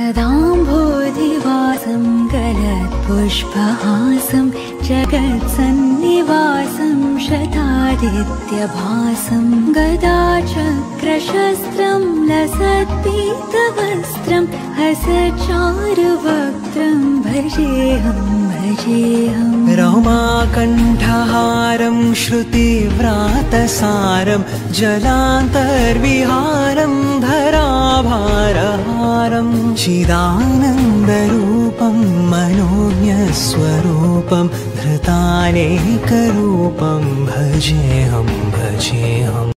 गदाम्भोधिवासं गलत्पुष्पहासं जगत्सन्निवासं शतादित्यभासं गदाचक्रशस्त्रं लसत्पीतवस्त्रं हसच्चारुवक्त्रं भजेऽहं रमाकण्ठहारं श्रुतिव्रातसारं जलान्तर्विहारं धराभारहारं चिदानन्दरूपं मनोज्ञस्वरूपं धृतानेकरूपं भजेऽहं